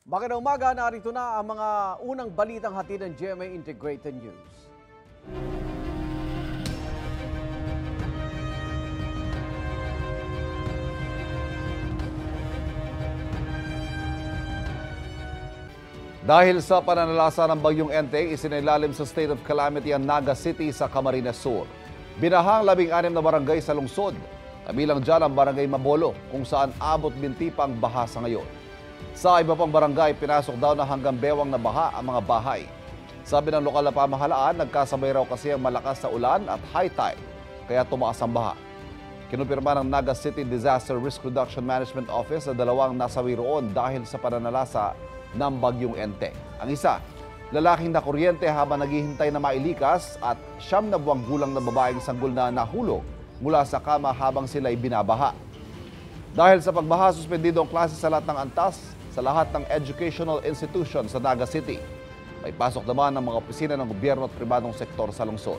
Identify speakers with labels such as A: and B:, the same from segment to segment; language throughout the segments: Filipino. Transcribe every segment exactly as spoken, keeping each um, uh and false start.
A: Magandang umaga, narito na ang mga unang balitang hatid ng G M A Integrated News. Dahil sa pananalasa ng Bagyong Enteng, isinailalim sa state of calamity ang Naga City sa Camarines Sur. Binahang labing-anim na barangay sa lungsod. Kabilang dyan ang barangay Mabolo, kung saan abot binti pa ang baha sa ngayon. Sa iba pang barangay, pinasok daw na hanggang bewang na baha ang mga bahay. Sabi ng lokal na pamahalaan, nagkasabay raw kasi ang malakas na ulan at high tide, kaya tumaas ang baha. Kinumpirma ng Naga City Disaster Risk Reduction Management Office na dalawang nasawi roon dahil sa pananalasa ng Bagyong Enteng. Ang isa, lalaking nakuryente habang naghihintay na mailikas at siyam na buwang gulang na babaeng sanggol na nahulog mula sa kama habang sila'y binabaha. Dahil sa pagbaha, suspendido ang klase sa lahat ng antas sa lahat ng educational institution sa Naga City. May pasok naman ng mga opisina ng gobyerno at pribadong sektor sa lungsod.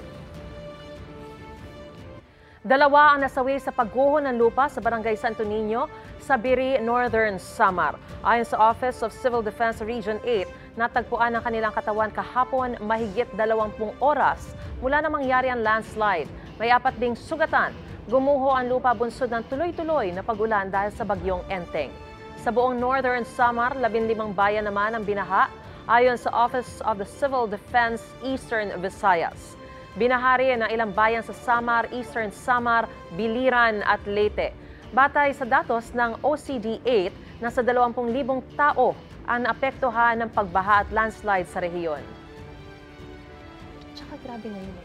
B: Dalawa ang nasawi sa pagguho ng lupa sa Barangay Santo Niño sa Biri, Northern Samar. Ayon sa Office of Civil Defense Region eight, natagpuan ang kanilang katawan kahapon mahigit dalawampung oras mula na mangyari ang landslide. May apat ding sugatan. Gumuho ang lupa bunsod ng tuloy-tuloy na pagulan dahil sa Bagyong Enteng. Sa buong Northern Samar, labinlimang bayan naman ang binaha ayon sa Office of the Civil Defense Eastern Visayas. Binahari ng ilang bayan sa Samar, Eastern Samar, Biliran at Leyte. Batay sa datos ng O C D eight, nasa dalawampung libong tao ang naapektuhan ng pagbaha at landslide sa rehiyon. Tsaka grabe ngayon.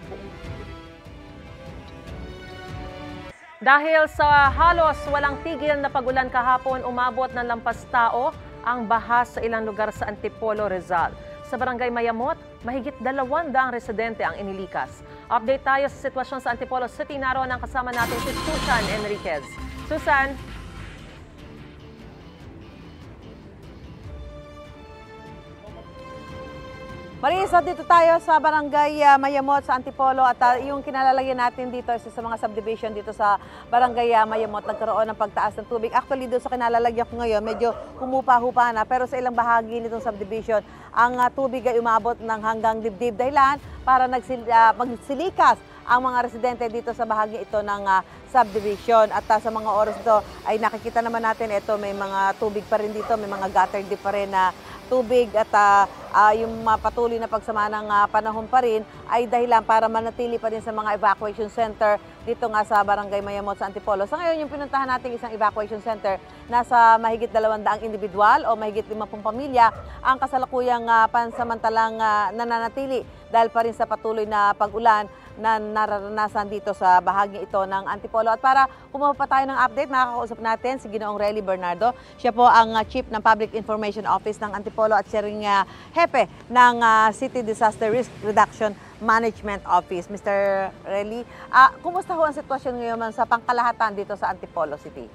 B: Dahil sa halos walang tigil na pagulan kahapon, umabot ng lampas tao ang baha sa ilang lugar sa Antipolo, Rizal. Sa Barangay Mayamot, mahigit dalawang daang residente ang inilikas. Update tayo sa sitwasyon sa Antipolo City. Naroon ang kasama natin si Susan Enriquez. Susan?
C: Marisa, dito tayo sa Barangay uh, Mayamot sa Antipolo at uh, yung kinalalagyan natin dito isa sa mga subdivision dito sa Barangay uh, Mayamot, nagkaroon ng pagtaas ng tubig. Actually, doon sa kinalalagyan ko ngayon, medyo humupa-hupa na, pero sa ilang bahagi nitong subdivision, ang uh, tubig ay umabot ng hanggang dibdib dahilan para nagsil, uh, magsilikas ang mga residente dito sa bahagi ito ng uh, subdivision. At uh, sa mga oras ito ay nakikita naman natin ito, may mga tubig pa rin dito, may mga gutter deep pa rin na tubig at uh, uh, yung uh, patuloy na pagsama ng uh, panahon pa rin ay dahilan para manatili pa rin sa mga evacuation center dito nga sa Barangay Mayamot sa Antipolo. Sa ngayon, yung pinuntahan natin isang evacuation center, nasa mahigit dalawandaang individual o mahigit limampung pamilya ang kasalukuyang uh, pansamantalang uh, nananatili dahil pa rin sa patuloy na pag-ulan na nararanasan dito sa bahagi ito ng Antipolo. At para kumuha pa tayo ng update, makakausap natin si Ginoong Relly Bernardo. Siya po ang uh, Chief ng Public Information Office ng Antipolo at siya ring uh, hepe ng uh, City Disaster Risk Reduction Management Office. Mister Relly, uh, kumusta ho ang sitwasyon ngayon sa pangkalahatan dito sa Antipolo City?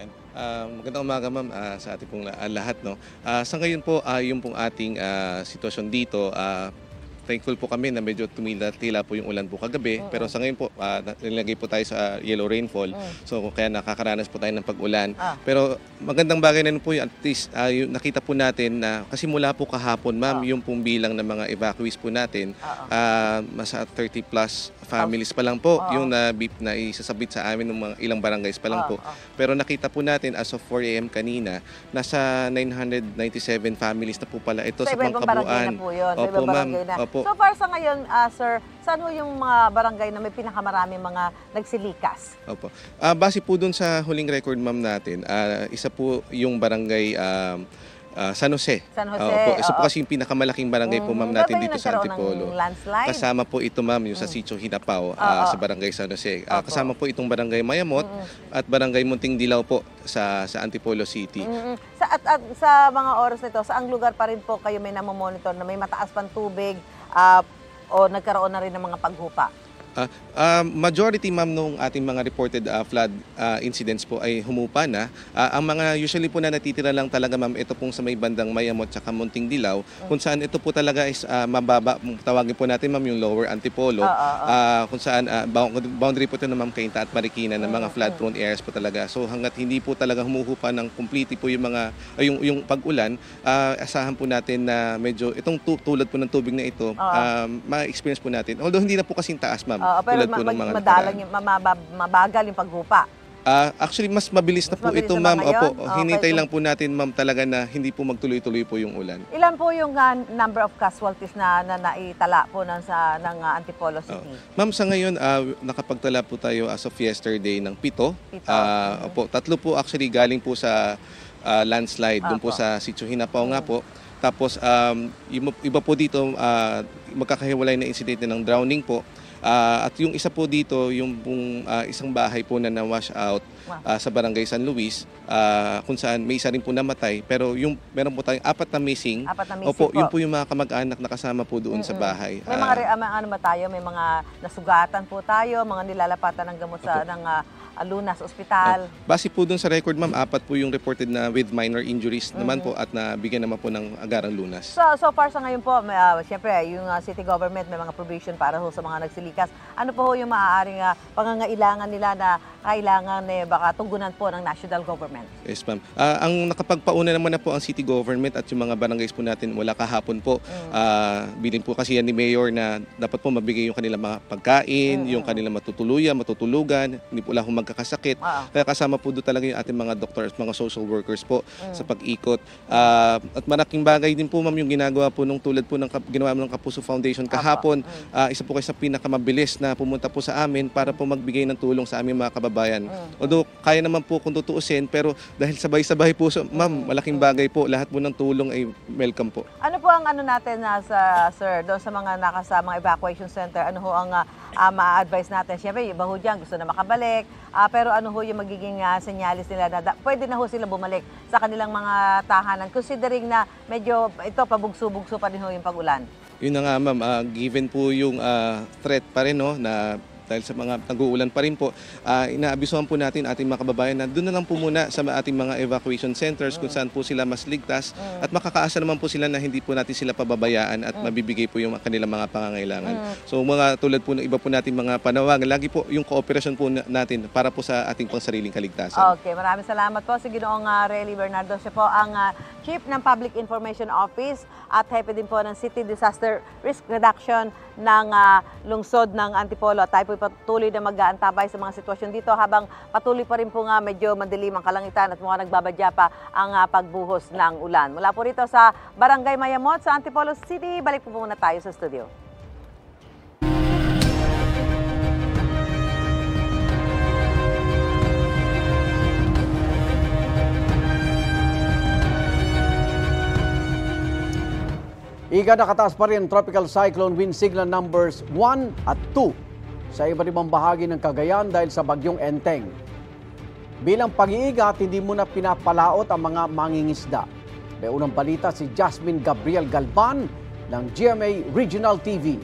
D: Uh, magandang umaga ma'am uh, sa ating pong uh, lahat. No? Uh, sa ngayon po, uh, yung pong ating uh, sitwasyon dito, uh, thankful po kami na medyo tumila-tila po yung ulan po kagabi. Uh-huh. Pero sa ngayon po, uh, nilagay po tayo sa uh, yellow rainfall. Uh-huh. So kaya nakakaranas po tayo ng pag-ulan. Uh-huh. Pero magandang bagay na po yung at least uh, yung nakita po natin na kasi mula po kahapon ma'am, uh-huh. yung pong bilang ng mga evacuees po natin, uh-huh. uh, masa thirty plus families pa lang po uh-huh. yung na, na isasabit sa amin ng mga ilang barangays pa lang uh-huh. po. Pero nakita po natin as of four A M kanina, nasa nine hundred ninety-seven families na po pala ito
C: so,
D: sa pangkabuuan.
C: Barangay na po yun.
D: Opo ma'am.
C: So far sa ngayon, uh, sir, saan ho yung mga barangay na may pinakamarami mga nagsilikas?
D: Opo. Uh, base po dun sa huling record ma'am natin, uh, isa po yung barangay uh, uh, San Jose.
C: San Jose,
D: uh, opo. Isa
C: oo.
D: po kasi yung pinakamalaking barangay mm-hmm. po ma'am natin dito sa Antipolo. Kasama po ito ma'am yung sa Sitio Hinapao uh, sa barangay San Jose. Uh, kasama po itong barangay Mayamot mm-hmm. at barangay Munting Dilaw po sa sa Antipolo City.
C: Mm-hmm. Sa, at, at sa mga oras nito, saang lugar pa rin po kayo may namomonitor na may mataas pang tubig, Uh, o nagkaroon na rin ng mga paghupa?
D: Ah, ah, majority ma'am nung ating mga reported ah, flood ah, incidents po ay humupa na. Ah, ang mga usually po na natitira lang talaga ma'am, ito pong sa may bandang Mayamot tsaka Munting Dilaw, kung saan ito po talaga is ah, mababa, tawagin po natin ma'am yung lower Antipolo,
C: Oo, oo.
D: ah, kung saan ah, bound- boundary po ito ng ma'am Cainta at Marikina ng mga flood prone areas po talaga. So hanggat hindi po talaga humuhupa ng completely po yung mga ay, yung yung pag-ulan, ah, asahan po natin na medyo itong tu- tulad po ng tubig na ito, ah, ma-experience po natin. Although hindi na po kasing taas ma'am.
C: Oo, pero
D: Tulad po
C: ma-
D: ng mga
C: madalang
D: nakaraan.
C: yung, mababa- mabagal yung paghupa.
D: Ah, actually, mas mabilis na
C: Mas
D: po
C: mabilis
D: ito,
C: na ba
D: ma'am.
C: ngayon?
D: Opo,
C: Okay,
D: hinintay
C: kung-
D: lang po natin, ma'am, talaga na hindi po magtuloy-tuloy po yung ulan.
C: Ilan po yung ah, number of casualties na, na naitala po ng, sa, ng ah, Antipolo
D: Oh.
C: City?
D: Ma'am, sa ngayon, ah, nakapagtala po tayo as of yesterday ng pito.
C: Pito.
D: Ah, opo, tatlo po actually galing po sa ah, landslide, doon po
C: Opo.
D: sa Sitio Hinapaw nga po. Tapos, um, iba, iba po dito, ah, magkakahiwalay na incident ng drowning po. Ah, at yung isa po dito, yung pong, ah, isang bahay po na na-wash out
C: Wow.
D: ah, sa Barangay San Luis, ah, kung saan may isa rin po namatay. Pero yung meron po tayong apat na missing.
C: Apat na missing
D: Opo,
C: po.
D: yun po yung mga kamag-anak na kasama po doon sa bahay.
C: May
D: Ah,
C: mga, re- ah, mga ano ba tayo, may mga nasugatan po tayo, mga nilalapatan ng gamot sa ng ah, Lunas Ospital.
D: Base po dun sa record, ma'am, apat po yung reported na with minor injuries naman po at nabigyan naman po ng agarang lunas.
C: So, so far sa ngayon po, may, ah, siyempre, yung ah, city government may mga provision para ho sa mga nagsilikas. Ano po ho yung maaaring ah, pangangailangan nila na kailangan eh, baka tugunan po ng national government?
D: Yes, ma'am. Ah, ang nakapagpauna naman na po ang city government at yung mga barangays po natin wala kahapon po. Ah, bilin po kasi yan ni Mayor na dapat po mabigay yung kanilang mga pagkain, yung kanilang matutuluyan, matutulugan, hindi po lang magkakasakit.
C: Oo.
D: Kaya kasama po doon talaga yung ating mga doctors, mga social workers po sa pag-ikot. Ah, at malaking bagay din po, ma'am, yung ginagawa po nung tulad po ng kap- ginawa ng Kapuso Foundation kahapon. Ah, isa po kayo sa pinakamabilis na pumunta po sa amin para po magbigay ng tulong sa aming mga kababayan. Although kaya naman po kung tutuusin, pero dahil sabay-sabay po, so, ma'am, malaking bagay po. Lahat po ng tulong ay welcome po.
C: Ano po ang ano natin na sa sir doon sa mga nakasa mga evacuation center? Ano ho ang uh, uh, ma-advise natin? Siyempre, iba ho dyan, gusto na makabalik. Ah, pero ano ho yung magiging uh, senyalis nila na da- pwede na ho sila bumalik sa kanilang mga tahanan considering na medyo ito pabugso-bugso pa rin ho yung pag-ulan?
D: Yun na nga, ma'am, ah, given po yung ah, threat pa rin, no, na dahil sa mga nag-uulan pa rin po, uh, inaabisuhan po natin ating mga kababayan na doon na lang po muna sa ating mga evacuation centers kung saan po sila mas ligtas at makakaasa naman po sila na hindi po natin sila pababayaan at mabibigay po yung kanilang mga pangangailangan. So mga tulad po ng iba po natin mga panawagan, lagi po yung cooperation po na- natin para po sa ating pangsariling kaligtasan.
C: Okay, maraming salamat po si Ginoong uh, Relly Bernardo. Siya po ang uh, Chief ng Public Information Office at hepe din po ng City Disaster Risk Reduction ng uh, lungsod ng Antipolo. At tayo po patuloy na mag-aantabay sa mga sitwasyon dito habang patuloy pa rin po nga medyo madilim ang kalangitan at mukhang nagbabadya pa ang uh, pagbuhos ng ulan. Mula po rito sa Barangay Mayamot sa Antipolo City, balik po muna tayo sa studio.
E: Iga nakataas pa rin ang tropical cyclone wind signal numbers one at two sa iba't ibang bahagi ng Cagayan dahil sa bagyong Enteng. Bilang pag-iigat, hindi muna pinapalaot ang mga mangingisda. May unang balita si Jasmine Gabriel Galban ng G M A Regional T V.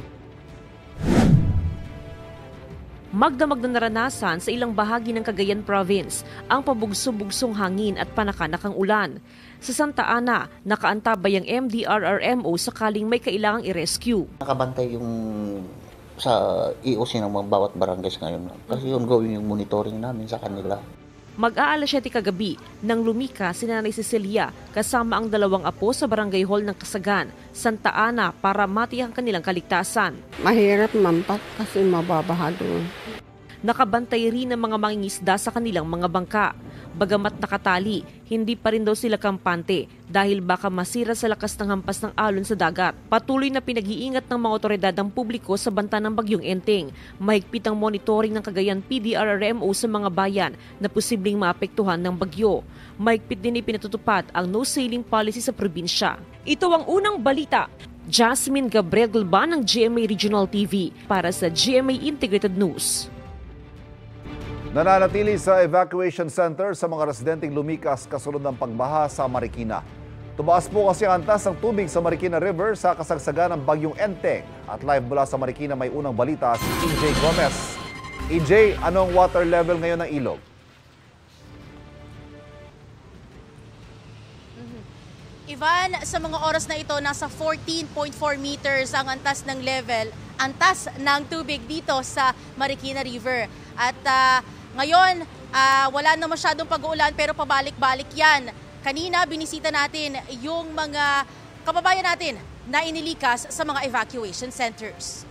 F: Magdamag na naranasan sa ilang bahagi ng Cagayan Province ang pabugso-bugsong hangin at panakanakang ulan. Sa Santa Ana, nakaantabay ang M D R R M O sakaling may kailangang i-rescue.
G: Nakabantay yung sa E O C ng mga bawat barangays ngayon. Kasi ongoing yung monitoring namin sa kanila.
F: Mag-aalas siyete kagabi nang lumika si Nanay Cecilia kasama ang dalawang apo sa barangay hall ng Kasagan, Santa Ana para matiyak ang kanilang kaligtasan.
H: Mahirap mampat kasi mababaha doon.
F: Nakabantay rin ang mga mangingisda sa kanilang mga bangka. Bagamat nakatali, hindi pa rin daw sila kampante dahil baka masira sa lakas ng hampas ng alon sa dagat. Patuloy na pinag-iingat ng mga otoridad ang publiko sa banta ng bagyong Enteng. Mahigpit ang monitoring ng Cagayan P D R R M O sa mga bayan na posibleng maapektuhan ng bagyo. Mahigpit din ipinatutupad ang no sailing policy sa probinsya. Ito ang unang balita. Jasmine Gabriel Galban ng G M A Regional T V para sa G M A Integrated News.
A: Nananatili sa evacuation center sa mga residenteng lumikas kasunod ng pagbaha sa Marikina. Tumaas po kasi ang antas ng tubig sa Marikina River sa kasagsagan ng bagyong Enteng. At live mula sa Marikina may unang balita si E J Gomez. E J, anong water level ngayon ng ilog?
I: Ivan, sa mga oras na ito, nasa fourteen point four meters ang antas ng level, antas ng tubig dito sa Marikina River. At uh, ngayon, uh, wala na masyadong pag-uulan pero pabalik-balik yan. Kanina, binisita natin yung mga kababayan natin na inilikas sa mga evacuation centers.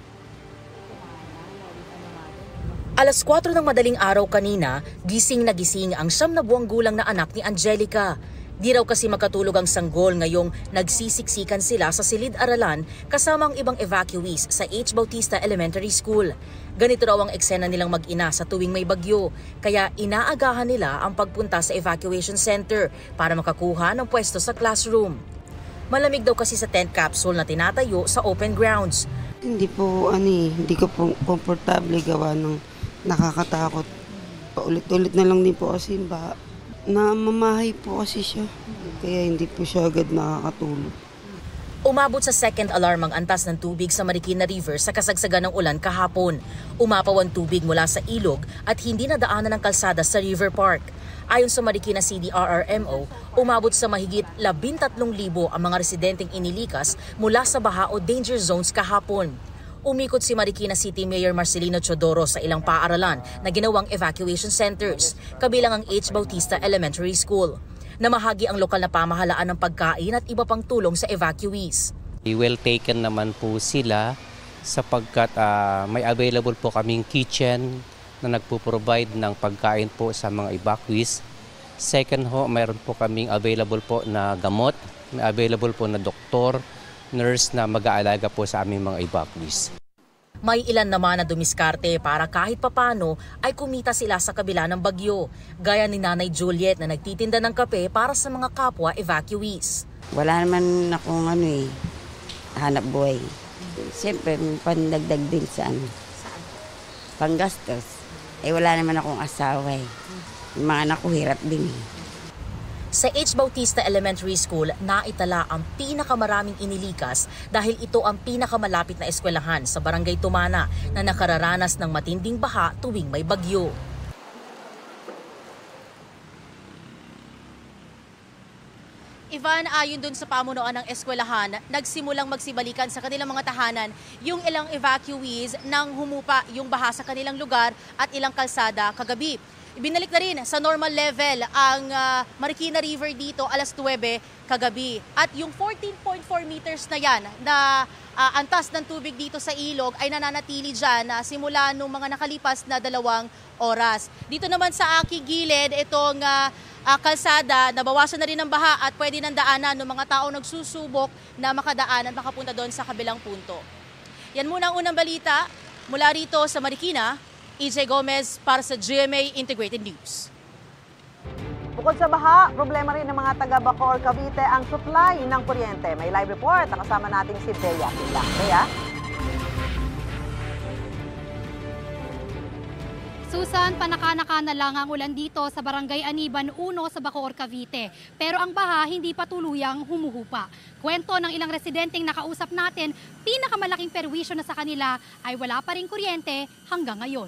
J: Alas kwatro ng madaling araw kanina, gising na gising ang siyam na buwang gulang na anak ni Angelica. Di raw kasi makatulog ang sanggol ngayong nagsisiksikan sila sa silid-aralan kasama ang ibang evacuees sa H. Bautista Elementary School. Ganito raw ang eksena nilang mag-ina sa tuwing may bagyo, kaya inaagahan nila ang pagpunta sa evacuation center para makakuha ng pwesto sa classroom. Malamig daw kasi sa tent capsule na tinatayo sa open grounds.
H: Hindi po, ano eh, hindi ko po komportable gawa ng nakakatakot. Paulit-ulit na lang din po kasi ba, namamahay po kasi siya, kaya hindi po siya agad nakakatulog.
J: Umabot sa second alarm ang antas ng tubig sa Marikina River sa kasagsagan ng ulan kahapon. Umapaw ang tubig mula sa ilog at hindi nadaanan ng kalsada sa River Park. Ayon sa Marikina C D R R M O, umabot sa mahigit labintatlong libo ang mga residenteng inilikas mula sa baha o danger zones kahapon. Umikot si Marikina City Mayor Marcelino Chodoro sa ilang paaralan na ginawang evacuation centers, kabilang ang H. Bautista Elementary School. Namahagi ang lokal na pamahalaan ng pagkain at iba pang tulong sa evacuees.
K: Well taken naman po sila sapagkat uh, may available po kaming kitchen na nagpo-provide ng pagkain po sa mga evacuees. Second ho, mayroon po kaming available po na gamot, may available po na doktor, nurse na mag-aalaga po sa aming mga evacuees.
J: May ilan naman na dumiskarte para kahit papano ay kumita sila sa kabila ng bagyo, gaya ni Nanay Juliet na nagtitinda ng kape para sa mga kapwa evacuees.
H: Wala naman akong ano eh, hanap buhay. Siyempre, pandagdag din sa ano, panggastos. Eh wala naman akong asawa eh. Yung mga anak ko hirap din eh.
J: Sa H. Bautista Elementary School, naitala ang pinakamaraming inilikas dahil ito ang pinakamalapit na eskwelahan sa Barangay Tumana na nakararanas ng matinding baha tuwing may bagyo.
I: Ivan, ayon dun sa pamunuan ng eskwelahan, nagsimulang magsibalikan sa kanilang mga tahanan yung ilang evacuees nang humupa yung baha sa kanilang lugar at ilang kalsada kagabi. Ibinalik na rin sa normal level ang uh, Marikina River dito alas nuwebe kagabi. At yung fourteen point four meters na yan na uh, antas ng tubig dito sa ilog ay nananatili dyan uh, simula nung mga nakalipas na dalawang oras. Dito naman sa aking gilid, itong uh, uh, kalsada, nabawasan na rin ng baha at pwede nang daanan ng mga tao nagsusubok na makadaan at makapunta doon sa kabilang punto. Yan muna ang unang balita mula rito sa Marikina. E J Gomez para sa G M A Integrated News.
C: Bukod sa baha, problema rin ng mga taga Bacoor, Cavite ang supply ng kuryente. May live report na kasama nating si Bea Pila. Bea?
L: Susan, panaka-naka na lang ang ulan dito sa Barangay Aniban one sa Bacoor, Cavite. Pero ang baha hindi pa tuluyang humuhupa. Kwento ng ilang residenteng nakausap natin, pinakamalaking perwisyo na sa kanila ay wala pa ring kuryente hanggang ngayon.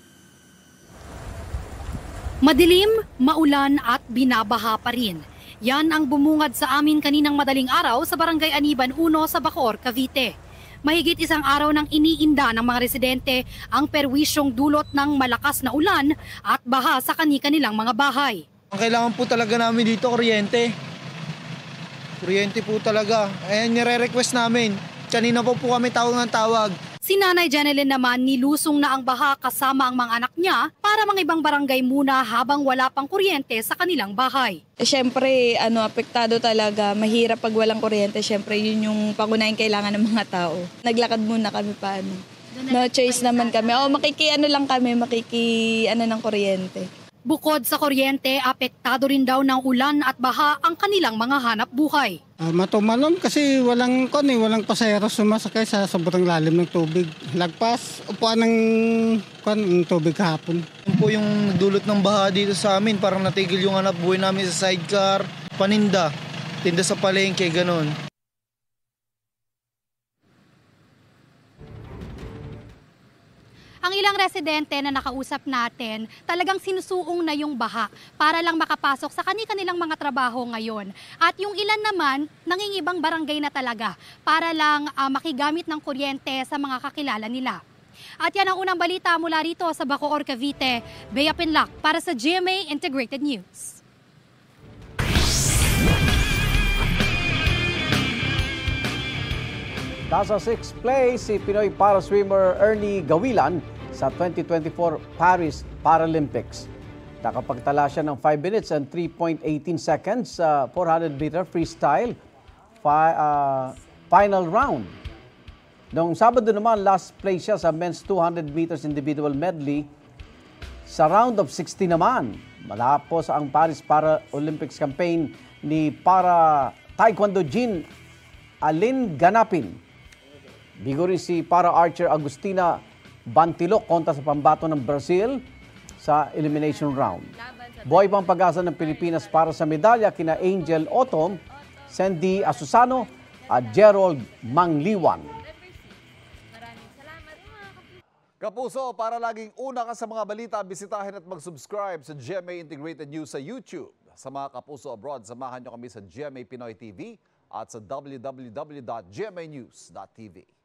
L: Madilim, maulan at binabaha pa rin. Yan ang bumungad sa amin kaninang madaling araw sa Barangay Aniban one sa Bacoor, Cavite. Mahigit isang araw nang iniinda ng mga residente ang perwisyong dulot ng malakas na ulan at baha sa kani-kanilang mga bahay.
M: Ang kailangan po talaga namin dito, kuryente. Kuryente po talaga. Ayan, nire-request namin. Kanina po po kami tawag ng tawag.
L: Si Nanay Janeline naman nilusong na ang baha kasama ang mga anak niya para mga ibang barangay muna habang wala pang kuryente sa kanilang bahay.
N: Siyempre, ano, apektado talaga. Mahirap pag walang kuryente. Siyempre, yun yung pangunahing kailangan ng mga tao. Naglakad muna kami paano. No choice naman kami. O, makiki ano lang kami, makiki ano ng kuryente.
L: Bukod sa kuryente, apektado rin daw ng ulan at baha ang kanilang mga hanap buhay.
O: Uh, matumalon kasi walang kon eh, walang pasahero sumasakay sa sobrang lalim ng tubig. Lagpas, upuan ng kon ng tubig kahapon.
M: Yun po yung dulot ng baha dito sa amin, parang natigil yung hanap buhay namin sa sidecar, paninda. tinda sa palengke, ganon.
L: Ang ilang residente na nakausap natin, talagang sinusuong na yung baha para lang makapasok sa kani-kanilang mga trabaho ngayon. At yung ilan naman, nangingibang barangay na talaga para lang uh, makigamit ng kuryente sa mga kakilala nila. At yan ang unang balita mula rito sa Bacoor, Cavite. Bea Pinlac para sa G M A Integrated News.
E: Nasa sixth place si Pinoy para swimmer Ernie Gawilan sa twenty twenty-four Paris Paralympics. Nakapagtala siya ng five minutes and three point one eight seconds sa four hundred meter freestyle fi- uh, final round. Noong Sabado naman, last place siya sa men's two hundred meters individual medley sa round of sixty naman. Malapos ang Paris Paralympics campaign ni para Taekwondo Jin Alin Ganapin. Bigo rin si para archer Agustina Bantilok kontra sa pambato ng Brazil sa elimination round. Buhay pang pag-asa ng Pilipinas para sa medalya kina Angel Otom, Sandy Asusano at Gerald Mangliwan.
A: Kapuso, para laging una ka sa mga balita, bisitahin at mag-subscribe sa G M A Integrated News sa YouTube. Sa mga kapuso abroad, samahan nyo kami sa G M A Pinoy T V at sa w w w dot g m a news dot t v.